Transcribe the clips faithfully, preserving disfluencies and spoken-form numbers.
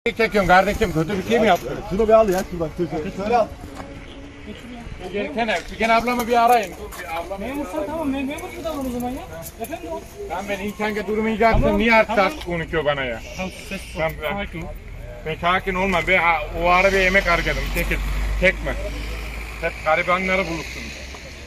Çekiyorum kardeşim, kötü bir şey mi yaptın? Şunu bir al ya şuradan. Şöyle al. Gelkene, Figen ablamı bir arayın. Dur bir ablamı. Memursan tamam, memur mu davran o zaman ya? Efendim o? Lan ben insanca durmayacaksın, Tamam, niye artık tamam. konuşuyor bana ya? Tamam, ses Tamam, ben- sakin ol. Ben sakin olma, ben o ara bir yemek harcadım, çekil, çekme. Hep garibanları bulursunuz.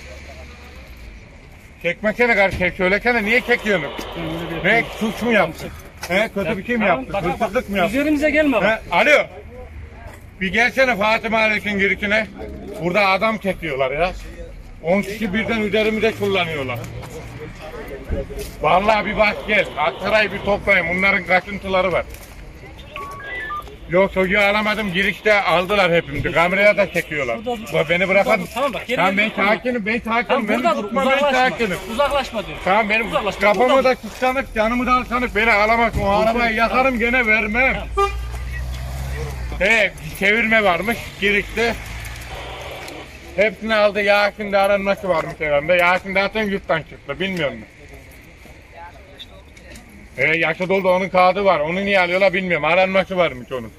Çekmesene kardeşim, söylesene niye çekiyorsun? Ne, suç mu yaptın? He, kötü bir şey mi yaptın? Bak, bak, Hırsızlık mı yaptın? üzerimize gelme bak. He, alo. Bir gelsene Fatih Mahallesi'nin girişine. Burada adam çekiyorlar ya. on kişi birden üzerimize kullanıyorlar. Vallahi bir bak gel. Aksaray'ı bir toplayın. Bunların kaçıntıları var. Yok çocuğu alamadım. Girişte aldılar hepimizi. Kameraya da çekiyorlar. Bak beni bırakın. Tamam bak. Tamam ben sakinim. Ben sakinim. Tamam Beni burada dur, tutma ben uzaklaşma. sakinim. Uzaklaşma diyor. Tamam benim Uzaklaşma, kafamı burada da kıskanıp canımı da alsanıp beni alamazsın. O arabayı yakarım gene vermem. He çevirme varmış girişte. Hepsini aldı. Yasin de aranması varmış herhalde. Yasin de zaten yurttan çıktı. Bilmiyor musun? He yaşı doldu onun kağıdı var. Onu niye alıyorlar bilmiyorum. Aranması varmış onun.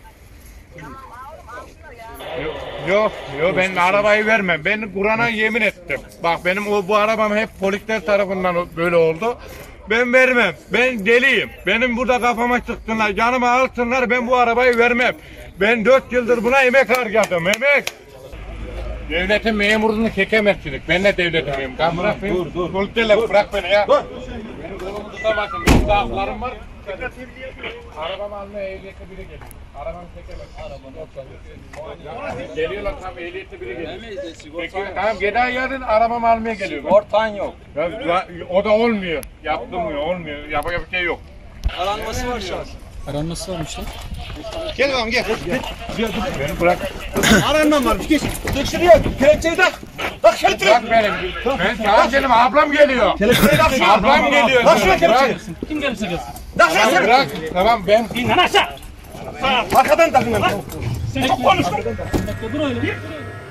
Yok yok, yok ben arabayı vermem. Ben Kur'an'a yemin ettim. Bak benim o bu arabam hep polisler tarafından böyle oldu. Ben vermem. Ben deliyim. Benim burada kafama çıksınlar, canımı alsınlar. Ben bu arabayı vermem. Ben dört yıldır buna emek harcadım. Emek. Devletin memurunu çekemezsiniz. Ben de devletin memuru. Tamam bırak beni. Dur dur. Polislerle bırak beni ya. Dur. Benim kolumu tutamazsın. Benim de haklarım var. Arabamı almaya ehliyetli biri geliyor. Arabamı çekemez. Arabamı geliyorlar tam ehliyetli biri geliyor. Peki, tamam Geda yarın arabamı almaya geliyor. Ortağın yok. Ya, ya, o da olmuyor. Yaptırmıyor, olmuyor. Yapacak bir şey yok. Aranması var şu an. Aranması varmış lan. Gel bakalım gel. Beni bırak. Aranmam varmış geç. Dur şuraya. Kelepçeyi tak. Tak kelepçeyi. Bırak benim. Ben sakinim. Ablam geliyor. Kelepçeyi tak. Ablam geliyor. Tak şuraya Bırak. kelepçeyi. Kim gelirse gelsin. Tak şuraya Tamam, kelepçeyi. bırak. Tamam ben. İn lan aşağı. Arkadan takın lan. Sen çok konuşma. Bekle dur öyle.